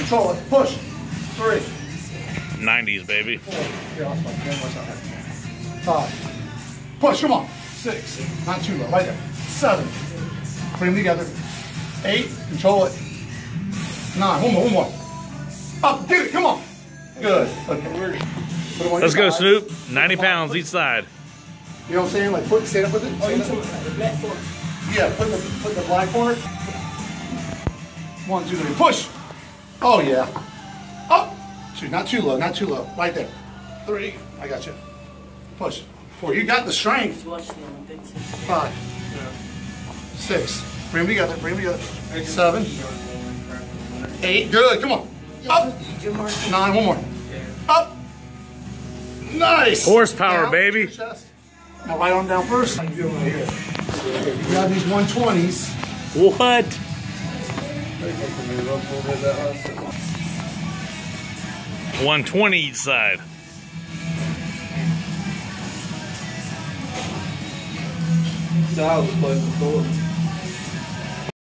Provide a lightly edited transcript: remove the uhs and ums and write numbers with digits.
control it. Push. 3. 90s, baby. 4. Here, I'll spike. Watch out. 5. Push, come on. 6. Not too low. Right there. 7. Bring them together. 8. Control it. 9. One more. Up, get it. Come on. Good. Okay. Let's go, Snoop. 90 pounds each side. You know what I'm saying? Like, stand up with it. Oh, you talking about the black part? Yeah, put the black part. 1, 2, 3. Push. Oh yeah. Up. 2. Not too low. Not too low. Right there. 3. I got you. Push. 4. You got the strength. 5. 6. Bring them together. Bring them together. 7. 8. Good. Come on. Up. 9. One more. Up. Nice. Horsepower, down, baby. Now right arm down first. How you doing right here? You got these 120s. What? 120 each side. So I was playing before.